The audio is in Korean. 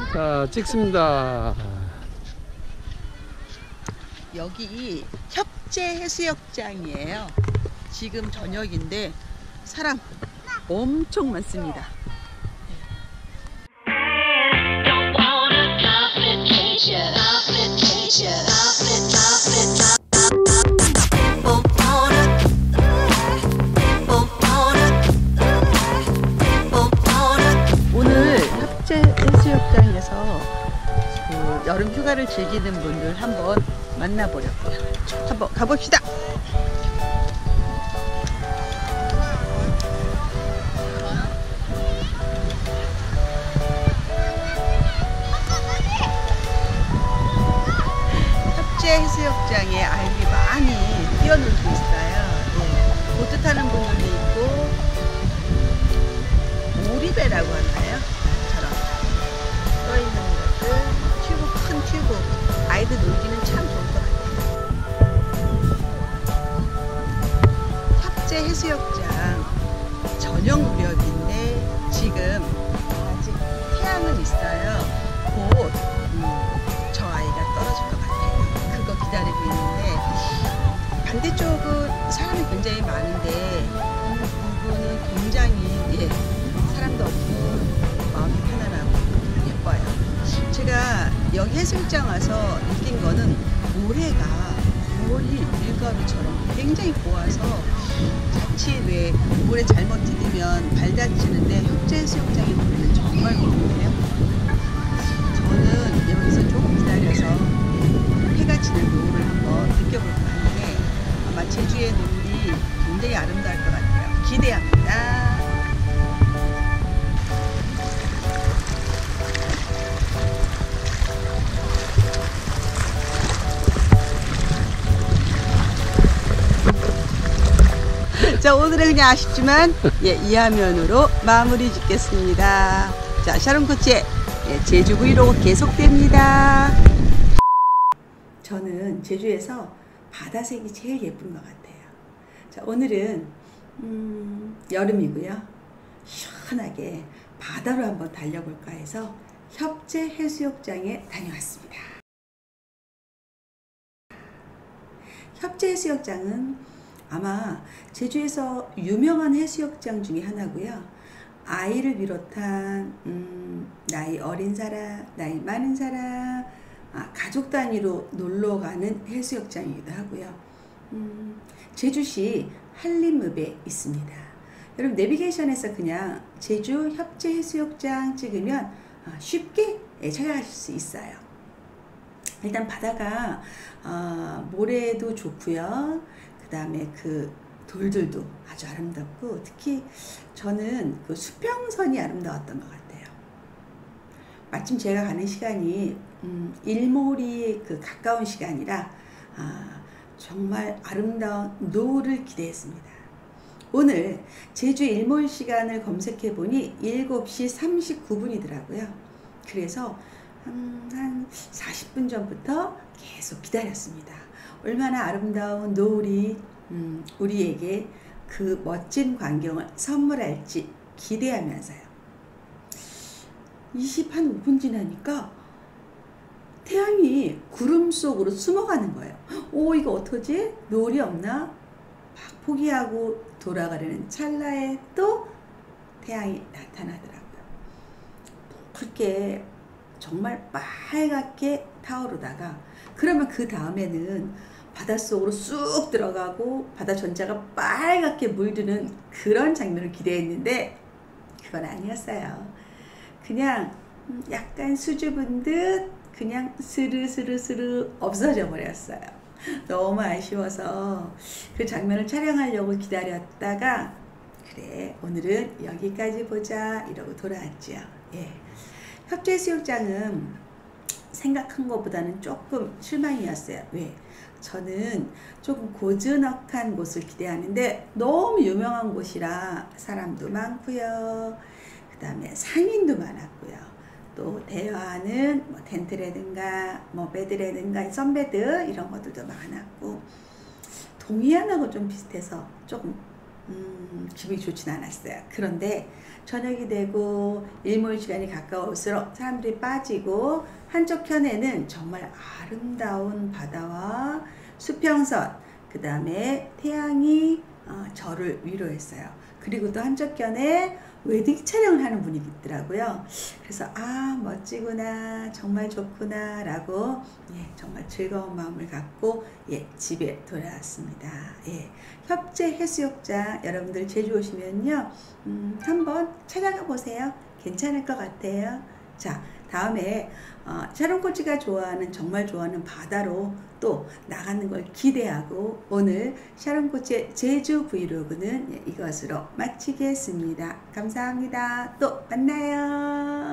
자, 찍습니다. 여기 협재해수욕장이에요. 지금 저녁인데 사람 엄청 많습니다. 오늘 협재해수욕장에서 그 여름 휴가를 즐기는 분들 한번 만나보려고요. 한번 가봅시다. 협재해수욕장에 아이들이 많이 뛰어놀고 있어요. 네. 보트 타는 분들도 있고 오리배라고 하나요? 저런 떠있는 것들, 튜브, 큰 튜브. 아이들 놀기는 참 좋을 것 같아요. 협재해수욕장 저녁 무렵인데 지금 아직 태양은 있어요. 곧 저 아이가 떨어질 것 같아요. 그거 기다리고 있는데 반대쪽은 사람이 굉장히 많은데 부분은 굉장히 사람도 없고 마음이 편안하고 예뻐요. 제가 여기 해수욕장 와서 느낀 거는 모래가 거의 밀가루처럼 굉장히 고와서 자칫 왜 모래 잘못 디디면 발 다치는데 협재해수욕장의 모래는 정말 고운데요. 저는 여기서 조금 기다려서 해가 지는 노을을 한번 느껴볼까 하는데 아마 제주의 노을이 굉장히 아름다울 것 같아요. 기대합니다. 자, 오늘은 그냥 아쉽지만 이 화면으로 마무리 짓겠습니다. 자, 샤론 코치의 제주 브이로그 계속됩니다. 저는 제주에서 바다색이 제일 예쁜 것 같아요. 자, 오늘은 여름이고요. 시원하게 바다로 한번 달려볼까 해서 협재해수욕장에 다녀왔습니다. 협재해수욕장은 아마 제주에서 유명한 해수욕장 중에 하나고요. 아이를 비롯한 나이 어린 사람, 나이 많은 사람, 가족 단위로 놀러 가는 해수욕장이기도 하고요. 제주시 한림읍에 있습니다. 여러분 내비게이션에서 그냥 제주 협재해수욕장 찍으면 쉽게 찾아가실 수 있어요. 일단 바다가 모래도 좋고요. 그 다음에 그 돌들도 아주 아름답고 특히 저는 그 수평선이 아름다웠던 것 같아요. 마침 제가 가는 시간이 일몰이 그 가까운 시간이라 정말 아름다운 노을을 기대했습니다. 오늘 제주 일몰 시간을 검색해 보니 7시 39분이더라고요. 그래서 한 40분 전부터 계속 기다렸습니다. 얼마나 아름다운 노을이 우리에게 그 멋진 광경을 선물할지 기대하면서요. 25분 지나니까 태양이 구름 속으로 숨어가는 거예요. 오, 이거 어떡하지? 노을이 없나? 막 포기하고 돌아가려는 찰나에 또 태양이 나타나더라고요. 그렇게 정말 빨갛게 타오르다가 그러면 그 다음에는 바닷속으로 쑥 들어가고 바다 전체가 빨갛게 물드는 그런 장면을 기대했는데 그건 아니었어요. 그냥 약간 수줍은 듯 그냥 스르스르 없어져 버렸어요. 너무 아쉬워서 그 장면을 촬영하려고 기다렸다가 그래 오늘은 여기까지 보자 이러고 돌아왔죠. 협재해수욕장은 생각한 것보다는 조금 실망이었어요. 왜? 저는 조금 고즈넉한 곳을 기대하는데 너무 유명한 곳이라 사람도 많고요. 그 다음에 상인도 많았고요. 또 대여하는 뭐 텐트라든가 뭐 베드라든가 선베드 이런 것들도 많았고 동해안하고 좀 비슷해서 조금 기분이 좋진 않았어요. 그런데 저녁이 되고 일 모일 시간이 가까울수록 사람들이 빠지고 한쪽 편에는 정말 아름다운 바다와 수평선, 그 다음에 태양이 저를 위로했어요. 그리고 또 한쪽 편에 웨딩 촬영을 하는 분이 있더라고요. 그래서 멋지구나, 정말 좋구나 라고 정말 즐거운 마음을 갖고 집에 돌아왔습니다. 협재 해수욕장 여러분들 제주 오시면요 한번 찾아가 보세요. 괜찮을 것 같아요. 자, 다음에 샤론코치가 정말 좋아하는 바다로 또 나가는 걸 기대하고 오늘 샤론코치의 제주 브이로그는 이것으로 마치겠습니다. 감사합니다. 또 만나요.